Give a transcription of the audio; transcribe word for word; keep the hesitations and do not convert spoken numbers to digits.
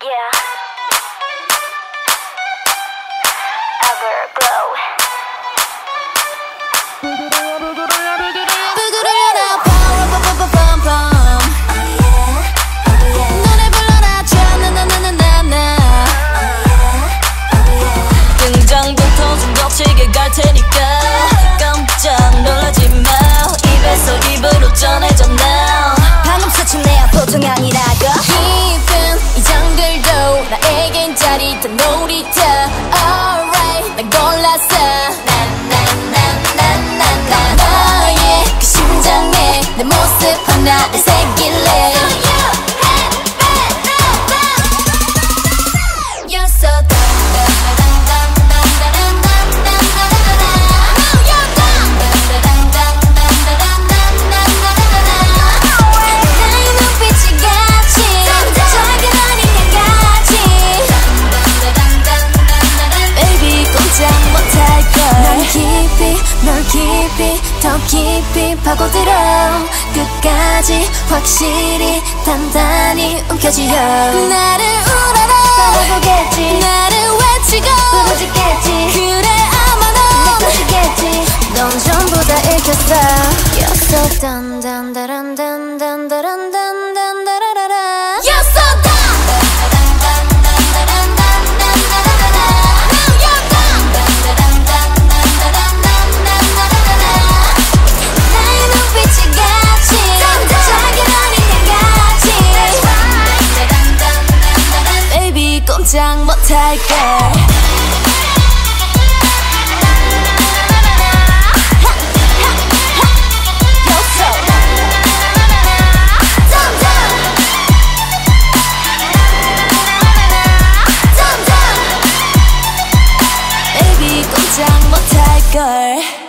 Yeah. Everglow. 노래 불러라 나나나나나나 등장부터 좀 거칠게 갈 테니까 깜짝 놀라지 마. 입에서 입으로 전해져 now. 방금 스친 내야 보통 아니라고. 깊은 이 정글도 나에겐 짜릿한 놀이터. Alright 난 골랐어. 나나나나나나 너의 그 심장에 내 모습 하나를 새길래. You're so 널 깊이 더 깊이 파고들어 끝까지 확실히 단단히 움켜쥐어. 나를 울어라 바라보겠지. 나를 외치고 부르짖겠지. 그래 아마 넌 느껴지겠지. 넌 전부 다 읽혔어. You're so dun dun dun dun dun dun dun dun dun. You're so dun. 꼼짝 못할걸. Baby 꼼짝 못할걸.